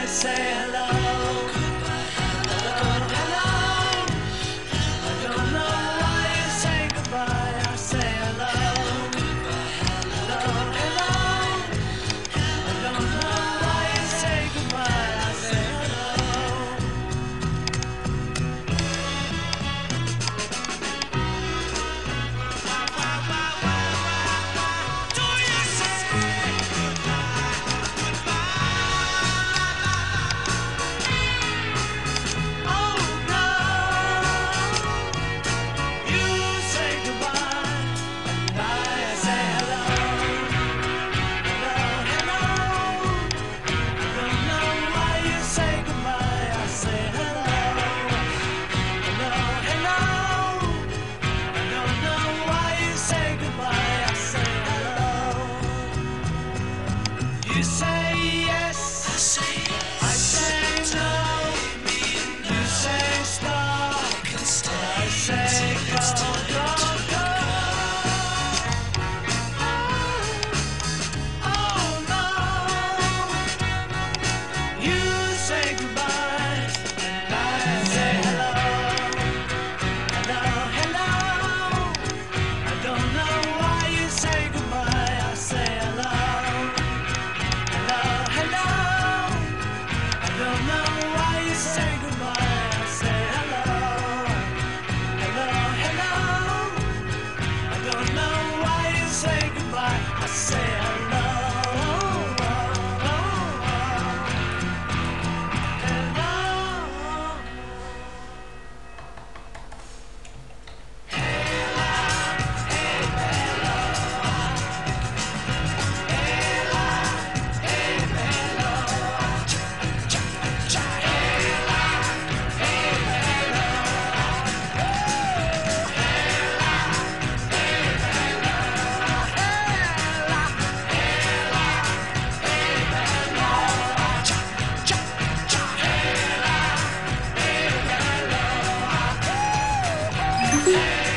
say hello. Hello, hello. I don't know why you say goodbye. I say hello. Hello, hello. I don't know why you say goodbye. I say hello. Do you say oh no? You say goodbye, and I say hello. Hello, hello. I don't know why you say goodbye. I say hello. Hello, hello. I don't know why you say goodbye. I say hello. You say yes. I say no. You say stop. I say go, go, go. Oh no. You say goodbye, and I say hello. Hello, hello. I don't know why you say goodbye. I say hello. Hello, hello. I don't know why you say goodbye. I say hello. Hello, hello. I don't know why you say goodbye. I say hello. Yeah.